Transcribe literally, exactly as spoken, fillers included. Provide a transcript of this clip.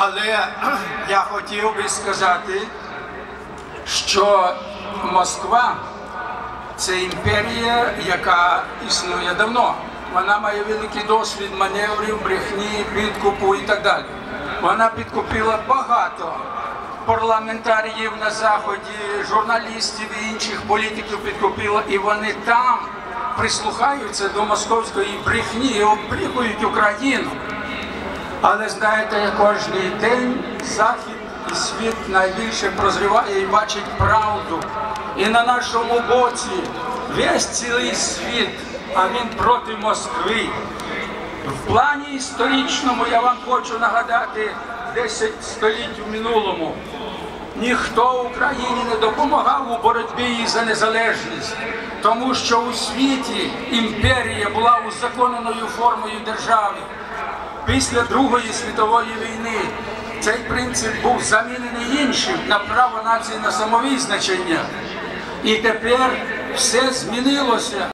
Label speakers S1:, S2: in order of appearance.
S1: Але я хотів би сказати, що Москва – це імперія, яка існує давно. Вона має великий досвід маневрів, брехні, підкупу і так далі. Вона підкупила багато парламентаріїв на Заході, журналістів і інших політиків підкупила, і вони там прислухаються до московської брехні і оббріхують Україну. Але знаєте, кожен день Захід і світ найбільше прозріває і бачить правду. І на нашому боці весь цілий світ, а він проти Москви. В плані історичному я вам хочу нагадати десять століть в минулому. Ніхто Україні не допомагав у боротьбі за незалежність, тому що у світі імперія була узаконеною формою держави. Після Другої світової війни цей принцип був замінений іншим на право нації на самовизначення. І тепер все змінилося.